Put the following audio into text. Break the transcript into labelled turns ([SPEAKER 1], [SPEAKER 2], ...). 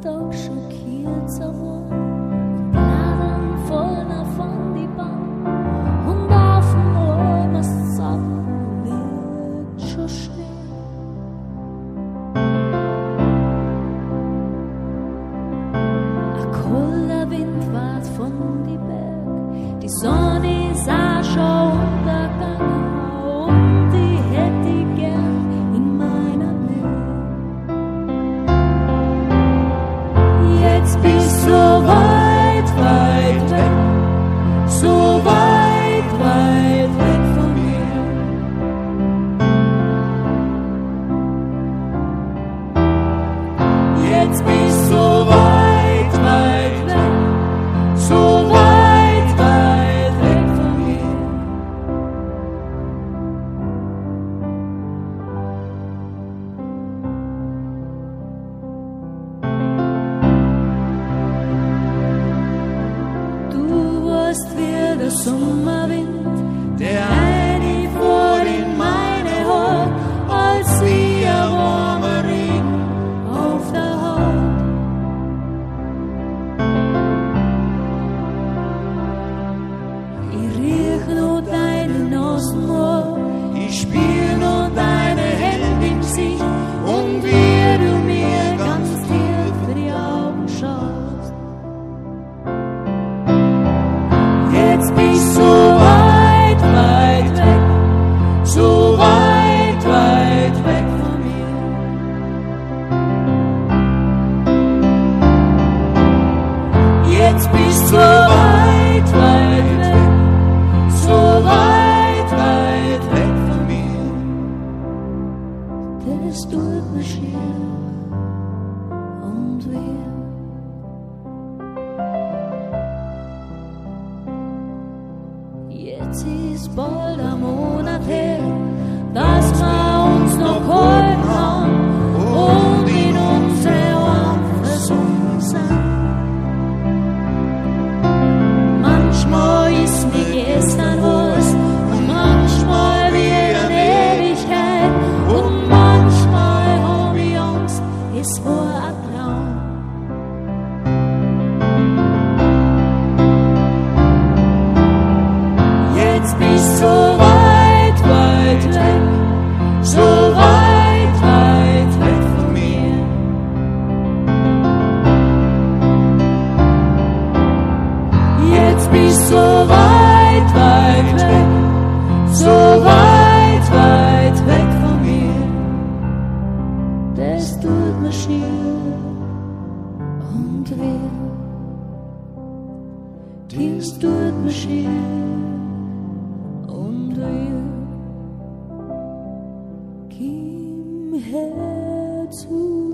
[SPEAKER 1] Tag schockiert geworden und Blättern voll von die Bank und auf dem Arm ist Socken liegt schon Schnee. Ein kalter Wind weht von die Berg, die Sonne ist auch schon untergegangen und die hätte ich gern in meiner Nähe. Jetzt bist du so weit, weit weg, so weit, weit weg von mir. Jetzt bist du so weit, weit weg, so weit, weit weg von mir. Du warst wie der Sommerwind, der eine vor in meine Haut, als wie ein warmer Regen auf der Haut. Ich riech noch deine Nasenhaar, ich spür noch deine Hände im Gesicht und wie du mir ganz tief in die Augen schaust. Jetzt bist du so weit, weit weg, so weit, weit weg von mir. Jetzt bist du so weit, weit weg, so weit, weit weg von mir. Das tut mir schier und weh. Jetzt ist bald ein Monat her, dass wir uns noch gehalten haben und in unsere Arme versunken sind. Manchmal ist mir gestern was und manchmal wie eine Ewigkeit und manchmal hab ich Angst, es war ein Traum. Jetzt bist du so weit, weit weg, so weit, weit weg von mir. Jetzt bist du so weit, weit weg, so weit, weit weg von mir. Das tut mir schier und weh. Das tut mir schier und weh. Komm her zu